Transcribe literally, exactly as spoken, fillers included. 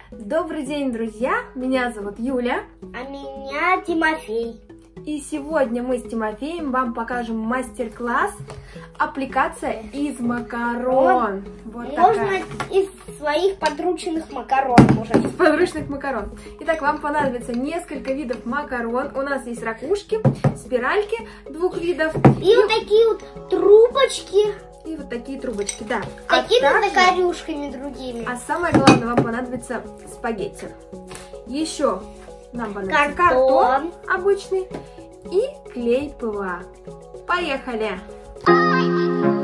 Добрый день, друзья! Меня зовут Юля. А меня Тимофей. И сегодня мы с Тимофеем вам покажем мастер-класс аппликация из макарон. Вот Можно такая. из своих подручных макарон. Можно. Из подручных макарон. Итак, вам понадобится несколько видов макарон. У нас есть ракушки, спиральки двух видов. И, и вот такие вот трубочки. И вот такие трубочки, да. Такими а также, закорюшками другими. А самое главное, вам понадобится спагетти. Еще нам понадобится картон, картон обычный и клей ПВА. Поехали!